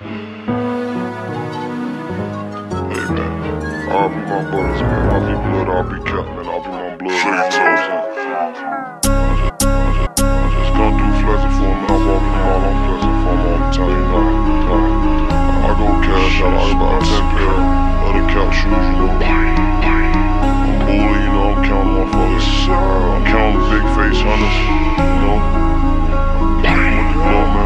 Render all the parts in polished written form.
Hey man, I'll be my brothers, man. I'll be blood, I'll be kept, man. I'll be my blood. Sure you told I just go through Pleasant Form, and I walk through all on Pleasant Form all the time, you know. I go cash out, I buy 10 pair of the couch shoes, you know. I'm bully, you know, I'm counting motherfuckers. I'm counting big face hunters, you know. With the blow, man.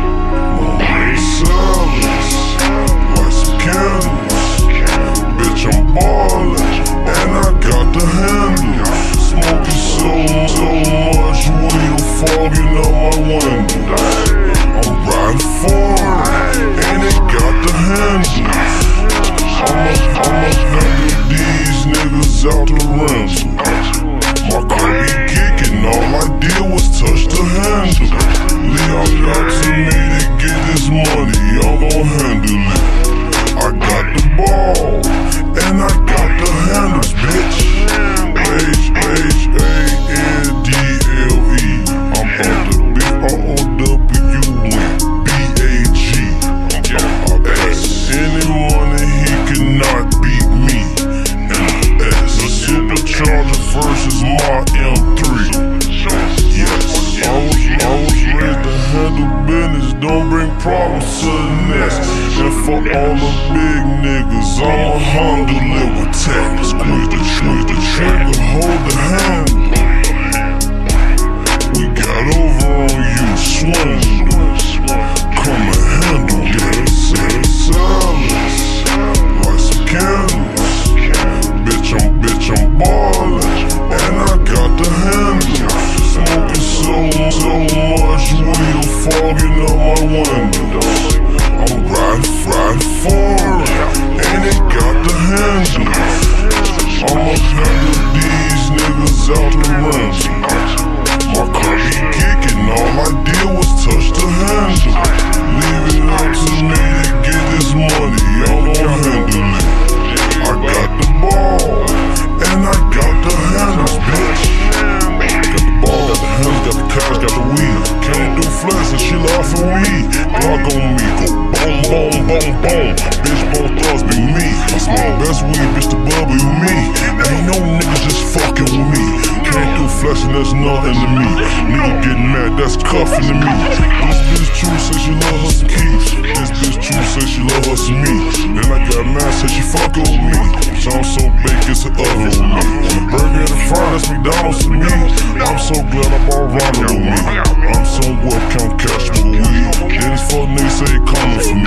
Bitch, I'm ballin', and I got the handle. Smoking so much weed, I'm fogging up my window. I'm riding foreign, and it got the handle. I'ma handle these niggas out the rental. My car be kicking, all I did was touch the handle. Leave out to me to get this money, I'm gon' handle it. I got the ball, and I got the handles, bitch. H-A-N-D-L-E. I'm on the B-R-O-W-N B-A-G. Any money, he cannot beat me. M.S. The Supercharger versus my M3. Yes, I was raised to handle business, don't bring problems to the nest. And for all the big niggas, I'ma handle it with tech. Squeeze the trigger, hold the handle. We got over on you, swing. Come and handle it. Silence, light some candles. Bitch, I'm ballin', and I got the handle. Smoking so much weed, I'm fogging up my window. I'm riding foreign, and it got the handle. I'ma handle these niggas out the rental. My car be kicking, all I did was touch the handle. Leave it up to me to get this money, I'm gon' handle it. I got the ball, and I got the handles, bitch. Got the ball, got the handles, got the cash, got the weed. Can't do flex and she laughing me. Block on me, go boom, boom, boom, boom. Bitch, both thugs be me. I smoke best weed, bitch, the bubble you me. Ain't no niggas just fucking with me. Can't do flexing, that's nothing to me. Nigga getting mad, that's cuffing to me. This bitch true, say she love her some keys. This bitch true, say she love her some me. Then I got mad, say she fucking with me. So I'm so big, it's an oven with me. On the burger in the front, that's McDonald's to me. I'm so glad I bought Ronald with me. I'm some webcam cash with weed. Then these fuck niggas say they coming for me.